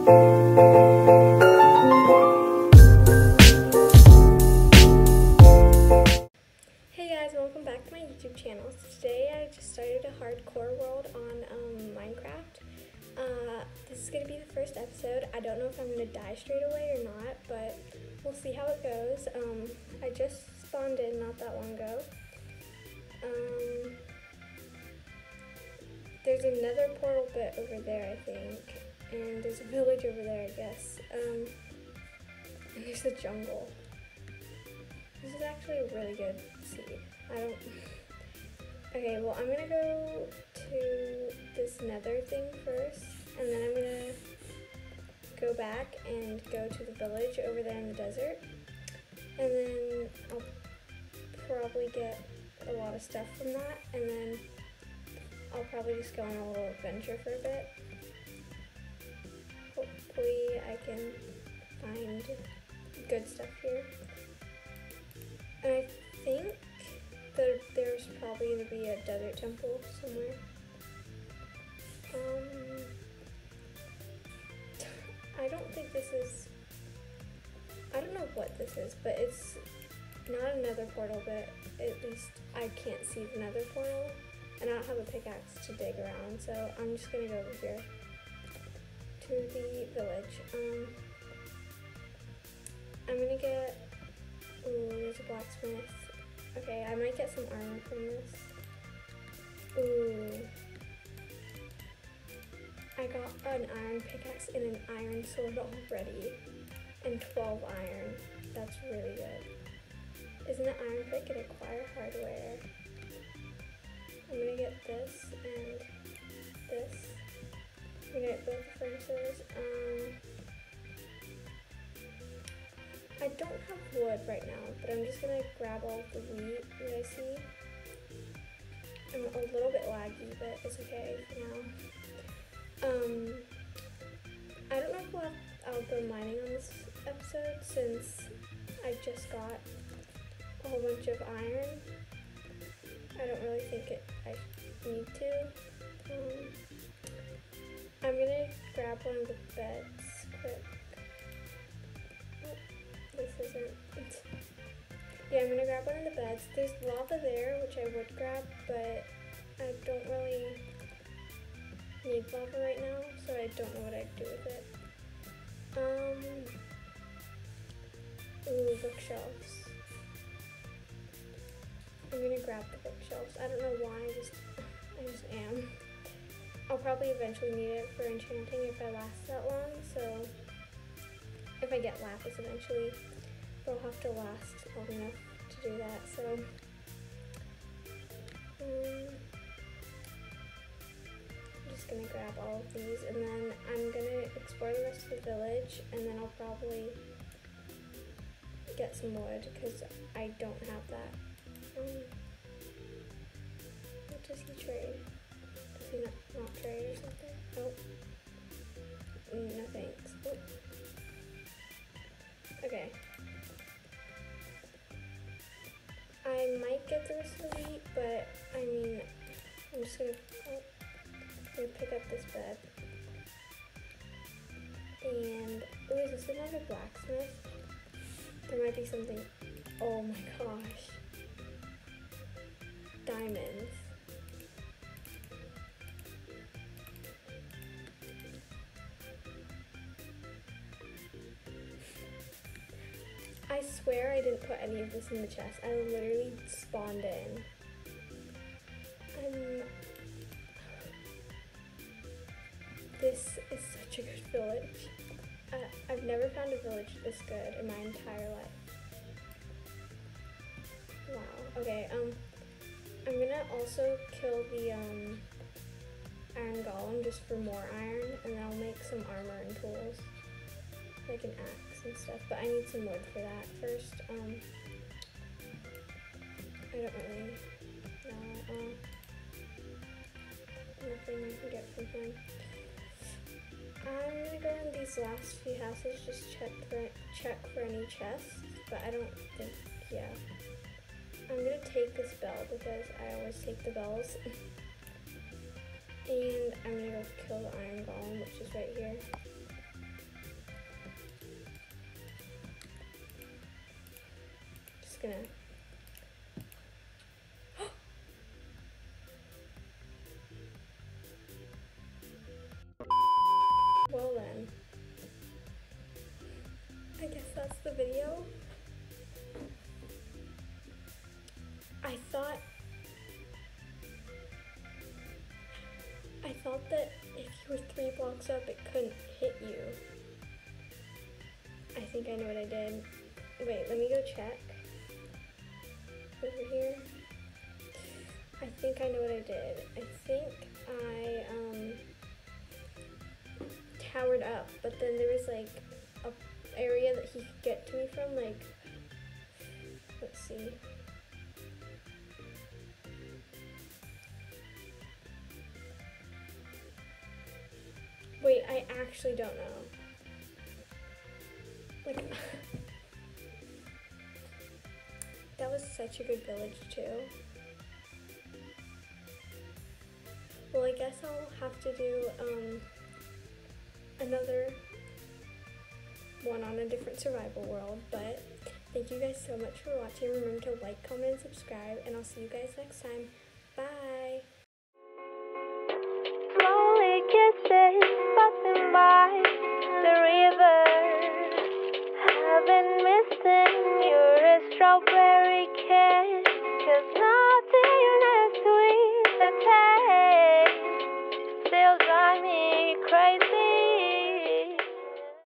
Hey guys, welcome back to my YouTube channel. So today I just started a hardcore world on Minecraft. This is going to be the first episode. I don't know if I'm going to die straight away or not, but we'll see how it goes. I just spawned in not that long ago. There's another portal bit over there, I think, and there's a village over there, I guess. And there's a jungle. This is actually a really good seed. Okay, well, I'm gonna go to this nether thing first, and then I'm gonna go back and go to the village over there in the desert, and then I'll probably get a lot of stuff from that, and then I'll probably just go on a little adventure for a bit. Hopefully I can find good stuff here. And I think that there's probably going to be a desert temple somewhere. I don't think this is, I don't know what this is, but it's not another portal, but at least I can't see the nether portal, and I don't have a pickaxe to dig around, so I'm just going to go over here to the village. I'm going to get, ooh, there's a blacksmith. Okay, I might get some armor from this. Ooh. I got an iron pickaxe and an iron sword already. And 12 iron. That's really good. Isn't an iron pick and acquire hardware? I'm gonna get this and this. I'm gonna get both the furnaces. I don't have wood right now, but I'm just gonna grab all of the wheat that I see. I'm a little bit laggy, but it's okay for now. I don't know if I'll go mining on this episode since I just got a whole bunch of iron. I don't really think I need to. I'm gonna grab one of the beds quick. This isn't. Yeah, I'm gonna grab one of the beds. There's lava there, which I would grab, but I don't really need lava right now, so I don't know what I'd do with it. Ooh, bookshelves. I'm gonna grab the bookshelves. I don't know why, I just am. I'll probably eventually need it for enchanting if I last that long, so if I get lapis eventually, they'll have to last long enough to do that, so. I'm just gonna grab all of these, and then I'm gonna explore the rest of the village, and then I'll probably get some wood, because I don't have that. What does he trade? Does he not trade or something? Nope. No thanks. Oh. Okay. I might get the rest of the wheat, but I mean, I'm just gonna pick up this bed. And, oh, is this another blacksmith? There might be something, oh my gosh. Diamonds. I swear I didn't put any of this in the chest. I literally spawned in. This is such a good village. I've never found a village this good in my entire life. Wow. Okay, I'm gonna also kill the iron golem just for more iron, and then I'll make some armor and tools. Like an axe and stuff, but I need some wood for that first. I don't really know. Nothing I can get from him. I'm gonna go in these last few houses, just check for any chests, but I don't think, yeah. I'm gonna take this bell because I always take the bells. And I'm gonna go kill the iron golem, which is right here. gonna... Well then, I guess that's the video. I thought that if you were 3 blocks up, it couldn't hit you. I think I know what I did. Wait, let me go check. Over here. I think I know what I did. I think I towered up, but then there was like a area that he could get to me from, like, let's see. Wait, I actually don't know. Like, that was such a good village too. Well, I guess I'll have to do another one on a different survival world, but thank you guys so much for watching. Remember to like, comment, and subscribe, and I'll see you guys next time. Bye! Slowly kisses passing by the river. I've been missing your strawberry kiss.